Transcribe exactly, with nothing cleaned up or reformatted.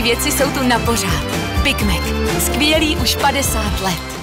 věci jsou tu na pořád. Big Mac. Skvělý už padesát let.